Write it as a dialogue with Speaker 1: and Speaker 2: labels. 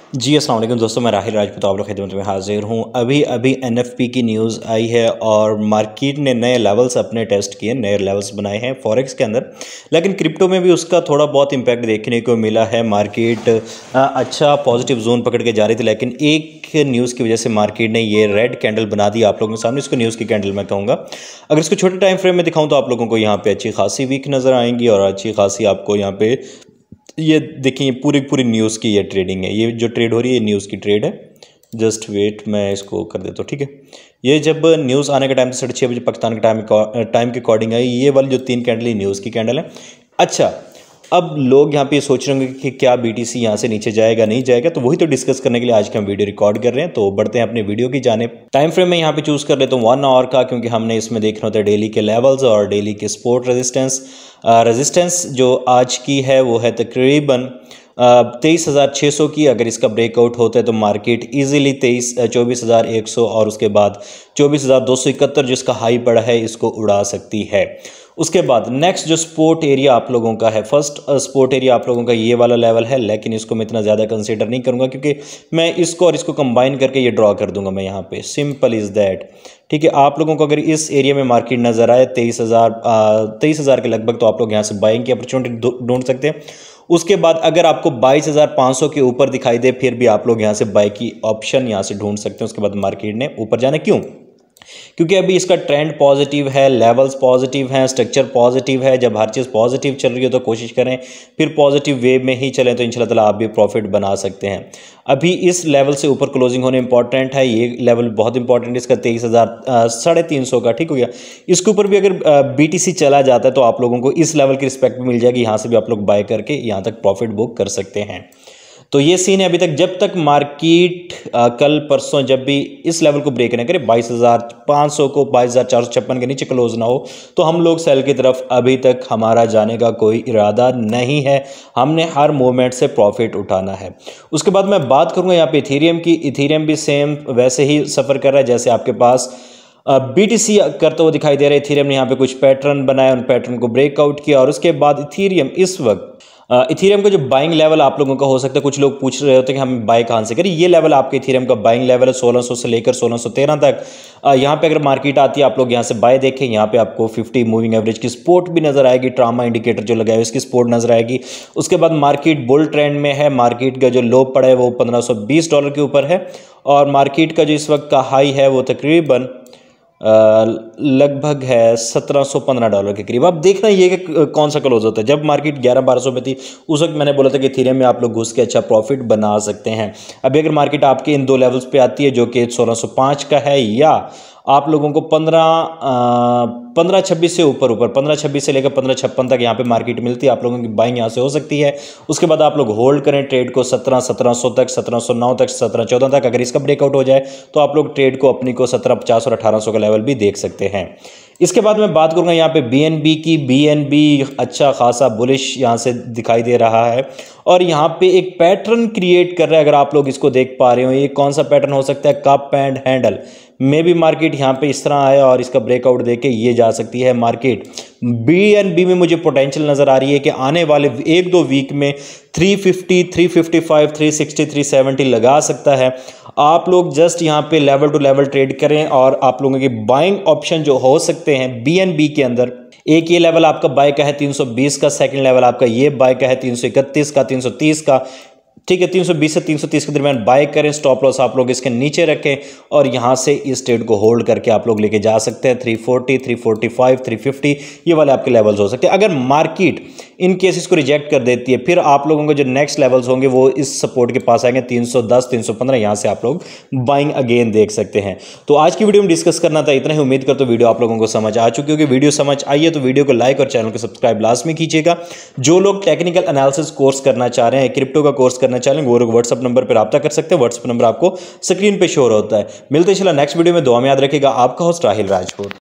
Speaker 1: जी अस्सलाम वालेकुम दोस्तों, मैं राहिल राजपूत आप लोग खिदमत में हाजिर हूँ। अभी अभी एनएफपी की न्यूज़ आई है और मार्केट ने नए लेवल्स अपने टेस्ट किए, नए लेवल्स बनाए हैं फॉरेक्स के अंदर, लेकिन क्रिप्टो में भी उसका थोड़ा बहुत इम्पैक्ट देखने को मिला है। मार्केट अच्छा पॉजिटिव जोन पकड़ के जा रही थी, लेकिन एक न्यूज़ की वजह से मार्केट ने ये रेड कैंडल बना दी आप लोगों के सामने। इसको न्यूज़ की कैंडल मैं कहूँगा। अगर इसको छोटे टाइम फ्रेम में दिखाऊँ तो आप लोगों को यहाँ पे अच्छी खासी वीक नज़र आएंगी और अच्छी खासी आपको यहाँ पे ये देखिए, ये पूरी पूरी न्यूज़ की ये ट्रेडिंग है। ये जो ट्रेड हो रही है ये न्यूज़ की ट्रेड है। जस्ट वेट, मैं इसको कर देता हूँ, ठीक है। ये जब न्यूज़ आने के टाइम से 6:30 बजे पाकिस्तान के टाइम के अकॉर्डिंग आई, ये वाली जो 3 कैंडल न्यूज़ की कैंडल है। अच्छा, अब लोग यहाँ पे ये सोच रहे होंगे कि क्या बीटीसी यहाँ से नीचे जाएगा नहीं जाएगा, तो वही तो डिस्कस करने के लिए आज के हम वीडियो रिकॉर्ड कर रहे हैं। तो बढ़ते हैं अपने वीडियो की जानिब। टाइम फ्रेम में यहाँ पे चूज़ कर लेता हूँ 1 आवर का, क्योंकि हमने इसमें देखना होता है डेली के लेवल्स और डेली के सपोर्ट रेजिस्टेंस जो आज की है वो है तकरीबन 23,600 की। अगर इसका ब्रेकआउट होता है तो मार्केट इजीली 24,100 और उसके बाद 24,271 जिसका हाई पड़ा है इसको उड़ा सकती है। उसके बाद नेक्स्ट जो सपोर्ट एरिया आप लोगों का है, फर्स्ट सपोर्ट एरिया आप लोगों का ये वाला लेवल है, लेकिन इसको मैं इतना ज़्यादा कंसीडर नहीं करूँगा क्योंकि मैं इसको और इसको कंबाइन करके ये ड्रॉ कर दूंगा मैं यहाँ पे। सिंपल इज़ दैट, ठीक है। आप लोगों को अगर इस एरिया में मार्केट नज़र आए 23,000 के लगभग, तो आप लोग यहाँ से बाइंग की अपॉर्चुनिटी ढूंढ सकते हैं। उसके बाद अगर आपको 22,500 के ऊपर दिखाई दे, फिर भी आप लोग यहाँ से बाई की ऑप्शन यहाँ से ढूंढ सकते हैं। उसके बाद मार्केट ने ऊपर जाना, क्यों? क्योंकि अभी इसका ट्रेंड पॉजिटिव है, लेवल्स पॉजिटिव हैं, स्ट्रक्चर पॉजिटिव है। जब हर चीज़ पॉजिटिव चल रही हो तो कोशिश करें फिर पॉजिटिव वे में ही चलें, तो इंशाल्लाह ताला आप भी प्रॉफिट बना सकते हैं। अभी इस लेवल से ऊपर क्लोजिंग होने इंपॉर्टेंट है। ये लेवल बहुत इंपॉर्टेंट है इसका 23,350 का, ठीक हो गया। इसके ऊपर भी अगर बीटीसी चला जाता है तो आप लोगों को इस लेवल की रिस्पेक्ट मिल जाएगी, यहाँ से भी आप लोग बाय करके यहाँ तक प्रॉफिट बुक कर सकते हैं। तो ये सीन है अभी तक। जब तक मार्केट कल परसों जब भी इस लेवल को ब्रेक ना करे, 22,500 को 22,456 के नीचे क्लोज ना हो, तो हम लोग सेल की तरफ अभी तक हमारा जाने का कोई इरादा नहीं है। हमने हर मोमेंट से प्रॉफिट उठाना है। उसके बाद मैं बात करूंगा यहाँ पे इथेरियम की। इथेरियम भी सेम वैसे ही सफ़र कर रहा है जैसे आपके पास बीटीसी करते हुए दिखाई दे रहा है। इथेरियम ने यहाँ पे कुछ पैटर्न बनाया, उन पैटर्न को ब्रेकआउट किया और उसके बाद इथेरियम इस वक्त इथेरियम का जो बाइंग लेवल आप लोगों का हो सकता है, कुछ लोग पूछ रहे होते हैं कि हम बाय कहाँ से करें। ये लेवल आपके इथेरियम का बाइंग लेवल है 1600 से लेकर 1613 तक। यहाँ पे अगर मार्केट आती है आप लोग यहाँ से बाय देखें, यहाँ पे आपको 50 मूविंग एवरेज की सपोर्ट भी नजर आएगी, ट्रामा इंडिकेटर जो लगाया है उसकी सपोर्ट नजर आएगी। उसके बाद मार्केट बुल ट्रेंड में है। मार्केट का जो लो पड़ा है वो $1520 के ऊपर है और मार्केट का जो इस वक्त का हाई है वो तकरीबन लगभग है $1715 के करीब। अब देखना ये कि कौन सा क्लोज होता है। जब मार्केट 11-1200 पे थी उस वक्त मैंने बोला था कि इथेरियम में आप लोग घुस के अच्छा प्रॉफिट बना सकते हैं। अभी अगर मार्केट आपके इन 2 लेवल्स पे आती है जो कि 1605 का है, या आप लोगों को 1526 से ऊपर 1526 से लेकर 1556 तक यहाँ पे मार्केट मिलती है, आप लोगों की बाइंग यहाँ से हो सकती है। उसके बाद आप लोग होल्ड करें ट्रेड को 1700 तक, 1709 तक, 1714 तक। अगर इसका ब्रेकआउट हो जाए तो आप लोग ट्रेड को अपनी को 1750 और 1800 का लेवल भी देख सकते हैं। इसके बाद मैं बात करूंगा यहाँ पे बीएनबी की। बीएनबी अच्छा खासा बुलिश यहाँ से दिखाई दे रहा है और यहाँ पे एक पैटर्न क्रिएट कर रहा है। अगर आप लोग इसको देख पा रहे हो, ये कौन सा पैटर्न हो सकता है? कप एंड हैंडल में भी मार्केट यहाँ पे इस तरह आया और इसका ब्रेकआउट देके ये जा सकती है मार्केट। बीएनबी में मुझे पोटेंशियल नजर आ रही है कि आने वाले 1-2 वीक में 350, 355, 360, 370 लगा सकता है। आप लोग जस्ट यहाँ पे लेवल टू लेवल ट्रेड करें और आप लोगों के बाइंग ऑप्शन जो हो सकते हैं बीएनबी के अंदर, एक ये लेवल आपका बाय का है 320 का, सेकंड लेवल आपका ये बाय का है 331 का, 330 का, ठीक है। 320 से 330 के दरमियान बाय करें। स्टॉप लॉस आप लोग इसके नीचे रखें और यहां से इस ट्रेड को होल्ड करके आप लोग लेके जा सकते हैं। 340, 345, 350 ये वाले आपके लेवल्स हो सकते हैं। अगर मार्केट इन केस इसको रिजेक्ट कर देती है, फिर आप लोगों के जो नेक्स्ट लेवल्स होंगे वो इस सपोर्ट के पास आएंगे 310, 315। यहां से आप लोग बाइंग अगेन देख सकते हैं। तो आज की वीडियो में डिस्कस करना था इतना ही। उम्मीद करता हूं वीडियो आप लोगों को समझ आ चुकी होगी। वीडियो समझ आई है तो वीडियो को लाइक और चैनल को सब्सक्राइब लाजमी कीजिएगा। जो लोग टेक्निकल एनालिसिस कोर्स करना चाह रहे हैं, क्रिप्टो का कोर्स करना चाह रहे हैं, वो लोग व्हाट्सएप नंबर पर रब्ता कर सकते हैं। व्हाट्सएप नंबर आपको स्क्रीन पे शो होता है। मिलते हैं इंशाल्लाह नेक्स्ट वीडियो में। दुआ में याद रखिएगा। आपका होस्ट राहिल राजपूत।